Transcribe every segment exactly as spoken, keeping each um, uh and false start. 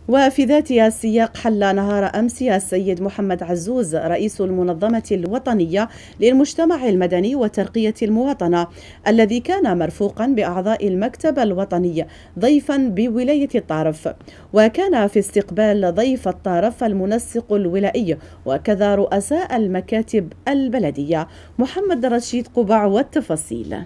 وفي ذات السياق حل نهار أمس السيد محمد عزوز رئيس المنظمة الوطنية للمجتمع المدني وترقية المواطنة الذي كان مرفوقا بأعضاء المكتب الوطني ضيفا بولاية الطارف، وكان في استقبال ضيف الطارف المنسق الولائي وكذا رؤساء المكاتب البلدية. محمد رشيد قبع والتفاصيل.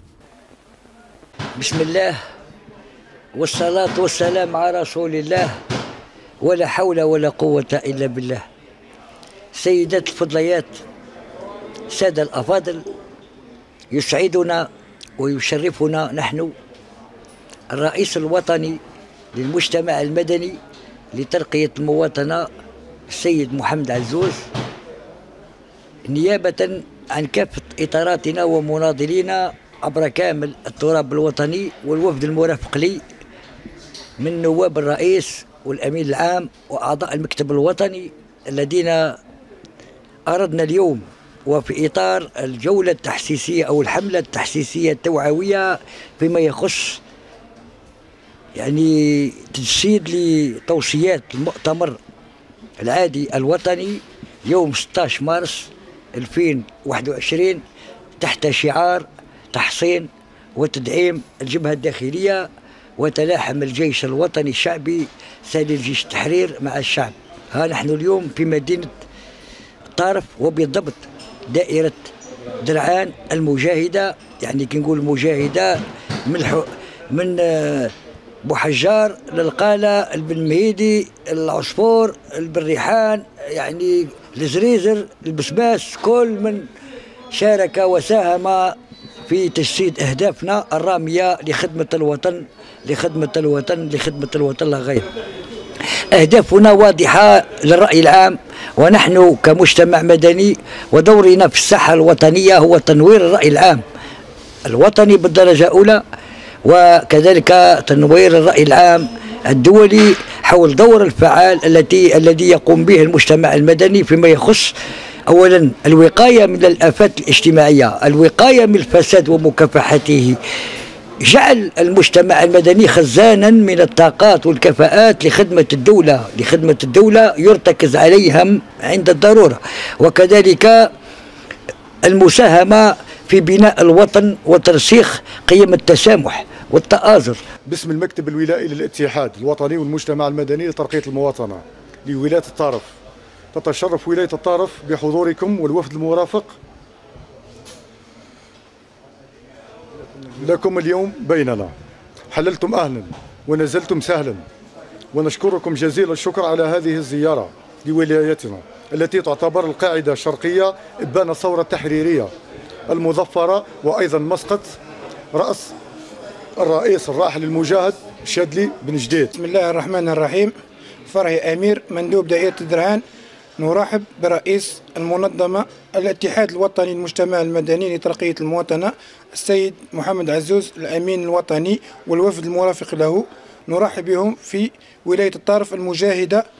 بسم الله والصلاة والسلام على رسول الله، ولا حول ولا قوة إلا بالله. سيدات الفضليات، سادة الأفاضل، يسعدنا ويشرفنا نحن الرئيس الوطني للمجتمع المدني لترقية المواطنة السيد محمد عزوز، نيابة عن كافة إطاراتنا ومناضلينا عبر كامل التراب الوطني والوفد المرافق لي من نواب الرئيس والأمين العام وأعضاء المكتب الوطني الذين أردنا اليوم وفي إطار الجولة التحسيسية أو الحملة التحسيسية التوعوية فيما يخص يعني تجسيد لتوصيات المؤتمر العادي الوطني يوم ستة عشر مارس ألفين وواحد وعشرين تحت شعار تحصين وتدعيم الجبهة الداخلية وتلاحم الجيش الوطني الشعبي سالي الجيش التحرير مع الشعب. ها نحن اليوم في مدينة الطارف وبالضبط دائرة درعان المجاهدة، يعني كي نقول مجاهدة من من بوحجار للقالة البن مهيدي العصفور البن ريحان، يعني الزريزر البسباس، كل من شارك وساهم في تجسيد أهدافنا الرامية لخدمة الوطن لخدمة الوطن لخدمة الوطن لا غير. أهدافنا واضحة للرأي العام، ونحن كمجتمع مدني ودورنا في الساحة الوطنية هو تنوير الرأي العام الوطني بالدرجة الأولى، وكذلك تنوير الرأي العام الدولي حول دور الفعال التي الذي يقوم به المجتمع المدني فيما يخص أولا الوقاية من الآفات الاجتماعية، الوقاية من الفساد ومكافحته، جعل المجتمع المدني خزانا من الطاقات والكفاءات لخدمة الدولة لخدمة الدولة يرتكز عليهم عند الضرورة، وكذلك المساهمة في بناء الوطن وترسيخ قيم التسامح والتآزر. باسم المكتب الولائي للاتحاد الوطني والمجتمع المدني لترقية المواطنة لولاية الطارف، تتشرف ولاية الطارف بحضوركم والوفد المرافق لكم اليوم بيننا. حللتم أهلا ونزلتم سهلا، ونشكركم جزيل الشكر على هذه الزيارة لولايتنا التي تعتبر القاعدة الشرقية إبان الثورة التحريرية المظفرة، وأيضا مسقط رأس الرئيس الراحل المجاهد شادلي بن جديد. بسم الله الرحمن الرحيم. فرحي أمير مندوب دائرة درعان، نرحب برئيس المنظمة الاتحاد الوطني للمجتمع المدني لترقية المواطنة السيد محمد عزوز الأمين الوطني والوفد المرافق له. نرحب بهم في ولاية الطارف المجاهدة